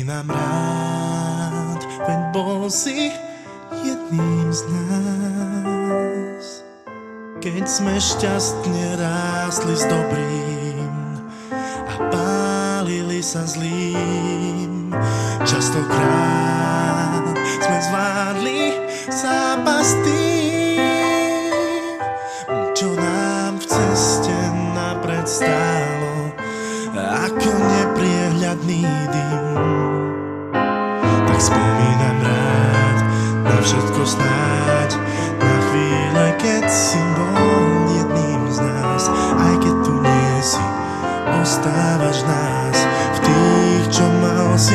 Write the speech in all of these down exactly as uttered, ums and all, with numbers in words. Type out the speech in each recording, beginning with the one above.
Spomínam rád, veď bol si jedným z nás. Keď sme šťastne rástli s dobrým a pálili sa zlým, častokrát sme zvládli zápas tým, čo nám v ceste napred stálo ako nepriehľadný dym. Tak spomínam rád na všetko snáď, na chvíle, keď si bol jedným z nás. Aj keď tu nie si, ostávaš nás v tých, čo mal si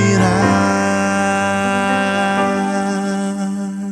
rád.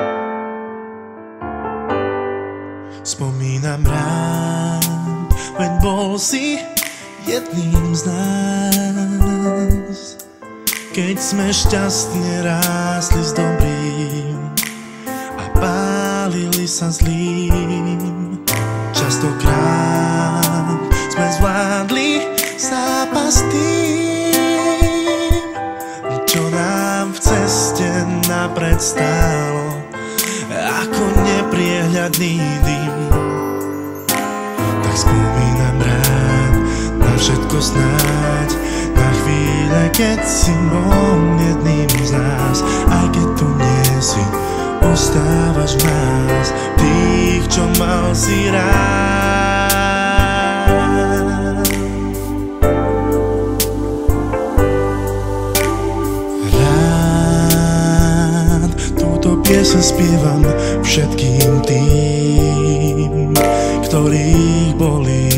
Spomínam rád, veď bol si jedným z nás. Keď sme šťastne rástli s dobrým a pálili sa zlým, častokrát sme zvládli zápas tým, čo nám v ceste napred stálo ako nepriehľadný dym. Tak spomínam rád na všetko snáď, na chvíle, keď si bol jedným z nás. Aj keď tu nie si, ostávaš v nás, tých, čo mal si rád. Rád túto pieseň spievam všetkým tým, ktorých bolí,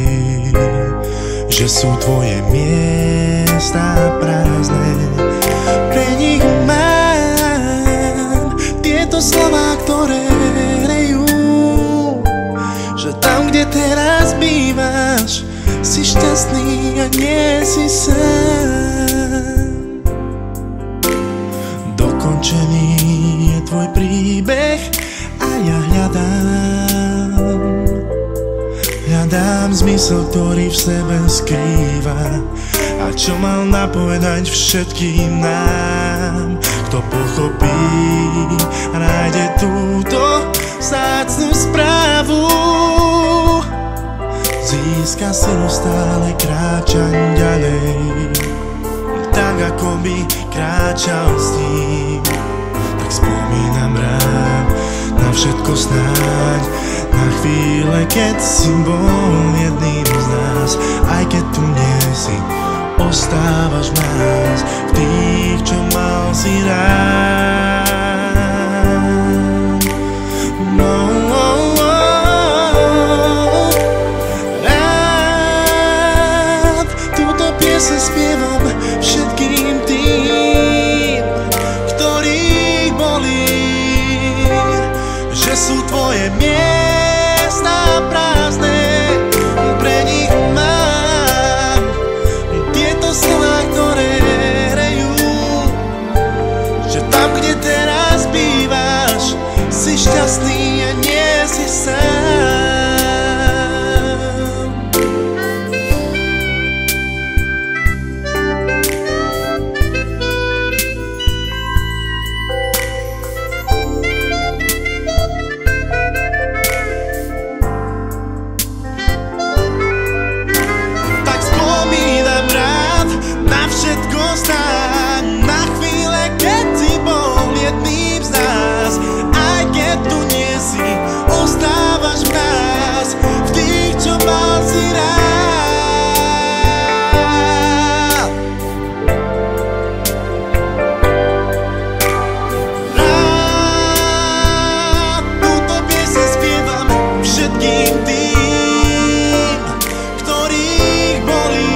že sú tvoje miesta prázdne. Pre nich mám tieto slová, ktoré hrejú, že tam, kde teraz bývaš, si šťastný a nie si sám. Dokončený je tvoj príbeh a ja hľadám Hľadám zmysel, ktorý v sebe skrýva, a čo mal napovedať všetkým nám. Kto pochopí a nájde túto vzácnu správu, získa silu stále kráčať ďalej, tak ako by kráčal s ním. Tak spomínam rád na všetko snáď, na chvíle, keď si bol jedným z nás. Aj keď tu nie si, ostávaš v nás, v tých, čo mal si rád. No, oh, oh, rád túto pieseň spievam všetkým tým, ktorých bolí, že sú tvoje miesta prázdne. Pre nich mám tieto slová, ktoré hrejú, že tam, kde teraz bývaš, si šťastný a nie si sám. Na chvíle, keď si bol jedným z nás, aj keď tu nie si, ostávaš v nás, v tých, čo mal si rád. Rád túto pieseň spievam všetkým tým, ktorých bolí,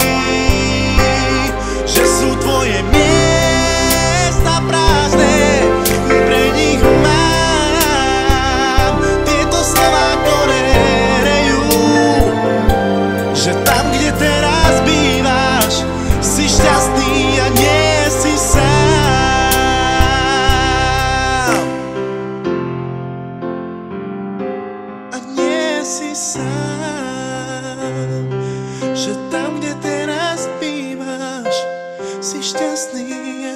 že sú tvoje miesta prázdne. Pre nich mám tieto slová, ktoré hrejú, že tam, kde teraz bývaš, si šťastný a nie si sám. A nie si sám, že tam, kde teraz bývaš, si šťastný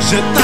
že